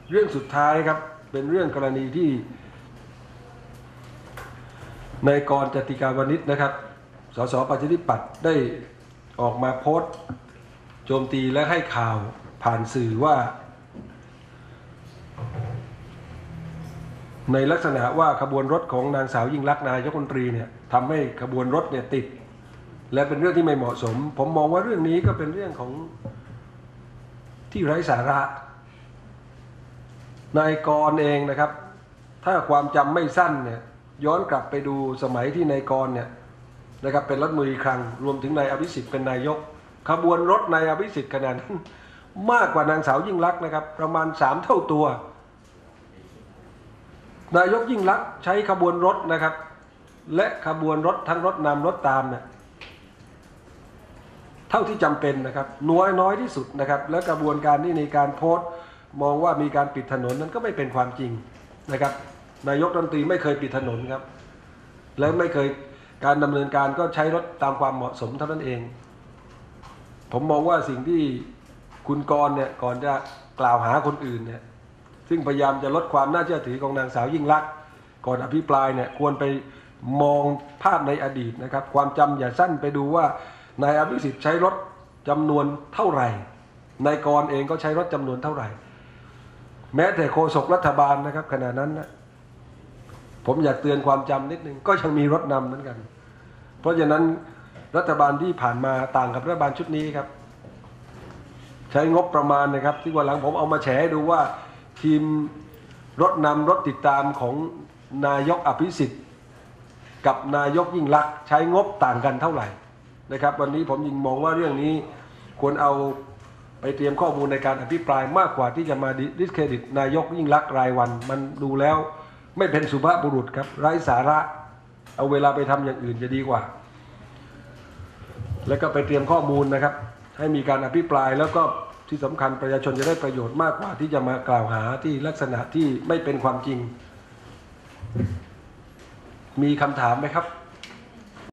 เรื่องสุดท้ายครับเป็นเรื่องกรณีที่นายกรณ์ จติกาวณิชนะครับสสประชาธิปัตย์ได้ออกมาโพสต์โจมตีและให้ข่าวผ่านสื่อว่าในลักษณะว่าขบวนรถของนางสาวยิ่งลักษณ์นายกรัฐมนตรีเนี่ยทำให้ขบวนรถเนี่ยติดและเป็นเรื่องที่ไม่เหมาะสมผมมองว่าเรื่องนี้ก็เป็นเรื่องของที่ไร้สาระนายกรณ์เองนะครับถ้าความจำไม่สั้นเนี่ยย้อนกลับไปดูสมัยที่นายกรณ์เนี่ยนะครับเป็นรัฐมนตรีคลังรวมถึงนายอภิสิทธิ์เป็นนายกขบวนรถนายอภิสิทธิ์ขนาดนั้นมากกว่านางสาวยิ่งลักษณ์นะครับประมาณ3 เท่าตัวนายกยิ่งลักษณ์ใช้ขบวนรถนะครับและขบวนรถทั้งรถนำรถตามเนี่ยเท่าที่จำเป็นนะครับน้อยที่สุดนะครับและกระบวนการที่ในการโพสต์มองว่ามีการปิดถนนนั้นก็ไม่เป็นความจริงนะครับนายกรัฐมนตรีไม่เคยปิดถนนครับและไม่เคยการดำเนินการก็ใช้รถตามความเหมาะสมเท่านั้นเองผมมองว่าสิ่งที่คุณกรณ์เนี่ยก่อนจะกล่าวหาคนอื่นเนี่ยซึ่งพยายามจะลดความน่าเชื่อถือของนางสาวยิ่งลักษณ์ก่อนอภิปรายเนี่ยควรไปมองภาพในอดีตนะครับความจำอย่าสั้นไปดูว่านายอภิสิทธิ์ใช้รถจำนวนเท่าไหร่นายกรณ์เองก็ใช้รถจำนวนเท่าไหร่แม้แต่โฆษกรัฐบาลนะครับขณะนั้นนะผมอยากเตือนความจำนิดนึงก็ยังมีรถนำเหมือนกันเพราะฉะนั้นรัฐบาลที่ผ่านมาต่างกับรัฐบาลชุดนี้ครับใช้งบประมาณนะครับที่วันหลังผมเอามาแฉให้ดูว่าทีมรถนำรถติดตามของนายกอภิสิทธิ์กับนายกยิ่งลักษณ์ใช้งบต่างกันเท่าไหร่นะครับวันนี้ผมยิ่งมองว่าเรื่องนี้ควรเอาไปเตรียมข้อมูลในการอภิปรายมากกว่าที่จะมาดิสเครดิตนายกยิ่งลักษณ์รายวันมันดูแล้วไม่เป็นสุภาพบุรุษครับไร้สาระเอาเวลาไปทำอย่างอื่นจะดีกว่าแล้วก็ไปเตรียมข้อมูลนะครับให้มีการอภิปรายแล้วก็ที่สำคัญประชาชนจะได้ประโยชน์มากกว่าที่จะมากล่าวหาที่ลักษณะที่ไม่เป็นความจริงมีคำถามไหมครับ